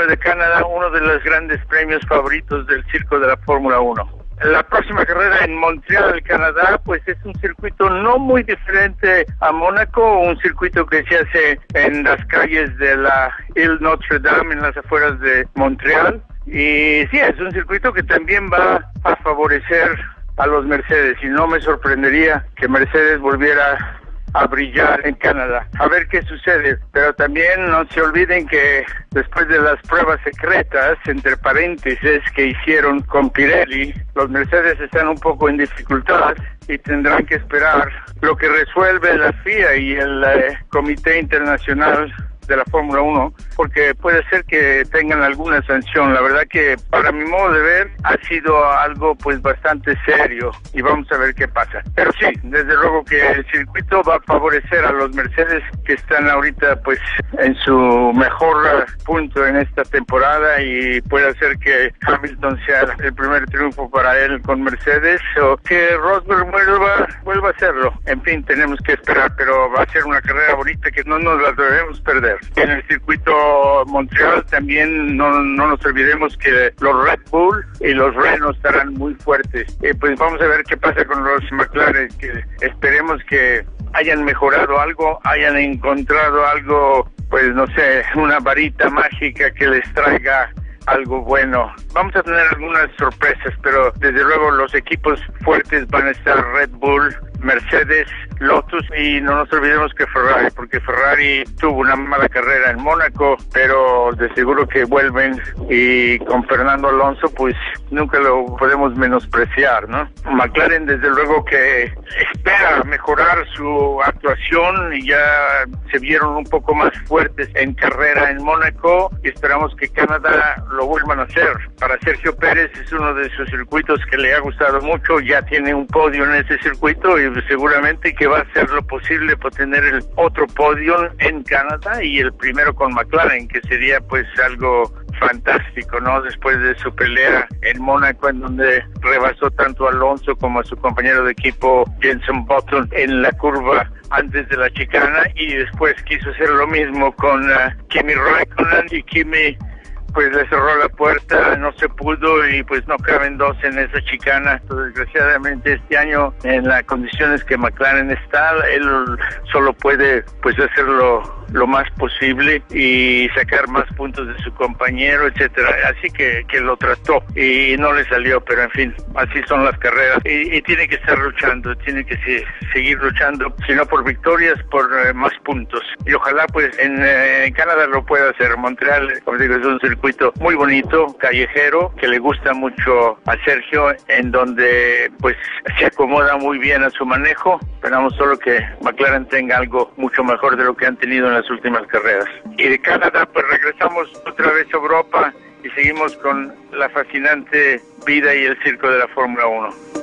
Premio de Canadá, uno de los grandes premios favoritos del circo de la Fórmula 1. La próxima carrera en Montreal, Canadá, pues es un circuito no muy diferente a Mónaco, un circuito que se hace en las calles de la Ile Notre Dame, en las afueras de Montreal. Y sí, es un circuito que también va a favorecer a los Mercedes, y no me sorprendería que Mercedes volviera a brillar en Canadá. A ver qué sucede, pero también no se olviden que después de las pruebas secretas, entre paréntesis, que hicieron con Pirelli, los Mercedes están un poco en dificultad y tendrán que esperar lo que resuelve la FIA y el Comité Internacional de la Fórmula 1, porque puede ser que tengan alguna sanción. La verdad que para mi modo de ver ha sido algo pues bastante serio y vamos a ver qué pasa. Pero sí, desde luego que el circuito va a favorecer a los Mercedes, que están ahorita pues en su mejor punto en esta temporada, y puede hacer que Hamilton sea el primer triunfo para él con Mercedes, o que Rosberg vuelva a hacerlo. En fin, tenemos que esperar, pero va a ser una carrera bonita que no nos la debemos perder. En el circuito Montreal también no nos olvidemos que los Red Bull y los Renault estarán muy fuertes. Pues vamos a ver qué pasa con los McLaren, que esperemos que hayan mejorado algo, hayan encontrado algo, pues no sé, una varita mágica que les traiga algo bueno. Vamos a tener algunas sorpresas, pero desde luego los equipos fuertes van a estar Red Bull, Mercedes, Lotus, y no nos olvidemos que Ferrari, porque Ferrari tuvo una mala carrera en Mónaco, pero de seguro que vuelven, y con Fernando Alonso pues nunca lo podemos menospreciar, ¿no? McLaren desde luego que espera mejorar su actuación, y ya se vieron un poco más fuertes en carrera en Mónaco, y esperamos que Canadá lo vuelvan a hacer. Para Sergio Pérez es uno de sus circuitos que le ha gustado mucho, ya tiene un podio en ese circuito, y seguramente que va a hacer lo posible por tener el otro podio en Canadá, y el primero con McLaren, que sería pues algo fantástico, ¿no? Después de su pelea en Mónaco, en donde rebasó tanto a Alonso como a su compañero de equipo Jenson Button en la curva antes de la chicana, y después quiso hacer lo mismo con Kimi Räikkönen, y Kimi pues le cerró la puerta, no se pudo, y pues no caben dos en esa chicana. Entonces, desgraciadamente este año, en las condiciones que McLaren está, él solo puede pues hacerlo lo más posible y sacar más puntos de su compañero, etcétera. Así que lo trató y no le salió, pero en fin, así son las carreras, y tiene que estar luchando, tiene que seguir luchando, si no por victorias, por más puntos, y ojalá pues en Canadá lo pueda hacer. Montreal, como digo, es un circuito muy bonito, callejero, que le gusta mucho a Sergio, en donde pues se acomoda muy bien a su manejo. Esperamos solo que McLaren tenga algo mucho mejor de lo que han tenido en las últimas carreras. Y de Canadá pues regresamos otra vez a Europa y seguimos con la fascinante vida y el circo de la Fórmula 1.